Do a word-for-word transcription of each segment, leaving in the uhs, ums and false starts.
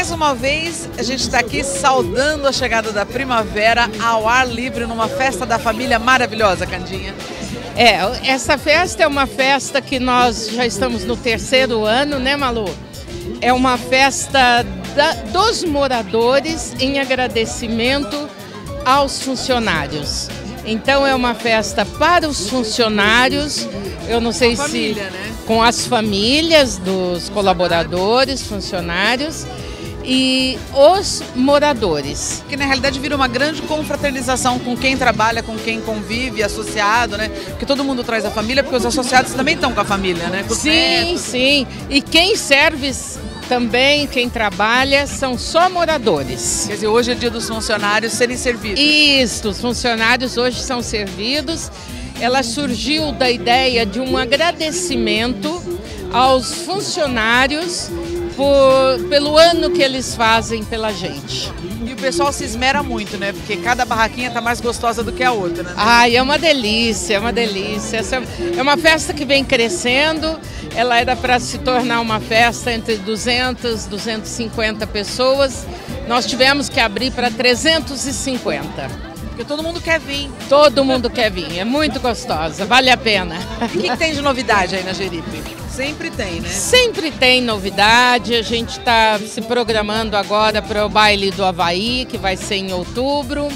mais uma vez a gente está aqui saudando a chegada da primavera ao ar livre numa festa da família maravilhosa, Candinha. É, essa festa é uma festa que nós já estamos no terceiro ano, né, Malu? É uma festa da, dos moradores em agradecimento aos funcionários. Então é uma festa para os funcionários, eu não sei com a se família, né? Com as famílias dos colaboradores, funcionários e os moradores. Que na realidade vira uma grande confraternização com quem trabalha, com quem convive, associado, né? Porque todo mundo traz a família, porque os associados também estão com a família, né? Com os sim, netos. sim. E quem serve também, quem trabalha, são só moradores. Quer dizer, hoje é dia dos funcionários serem servidos. Isso, os funcionários hoje são servidos. Ela surgiu da ideia de um agradecimento aos funcionários por, pelo ano que eles fazem pela gente. E o pessoal se esmera muito, né? Porque cada barraquinha tá mais gostosa do que a outra, né? Ai, é uma delícia, é uma delícia. Essa é uma festa que vem crescendo. Ela era para se tornar uma festa entre duzentas, duzentas e cinquenta pessoas. Nós tivemos que abrir para trezentas e cinquenta. Porque todo mundo quer vir. Todo mundo quer vir, é muito gostosa, vale a pena. E o que, que tem de novidade aí na Jeripe? Sempre tem, né? Sempre tem novidade, a gente está se programando agora para o baile do Havaí, que vai ser em outubro.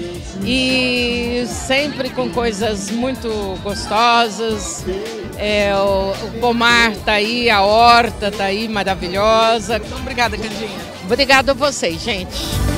E sempre com coisas muito gostosas. É, o, o pomar tá aí, a horta tá aí, maravilhosa. Então, obrigada, Candinha. Obrigada a vocês, gente.